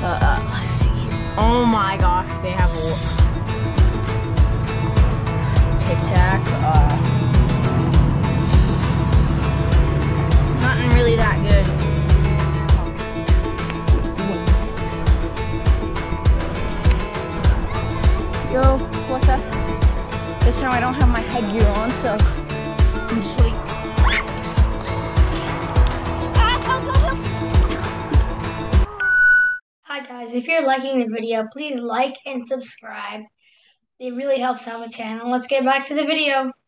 Let's see. Oh my gosh, they have a Tic Tac. Nothing really that good. Yo, what's up? This time I don't have my headgear on, so I'm just like. Hi guys, if you're liking the video, please like and subscribe. It really helps out the channel. Let's get back to the video.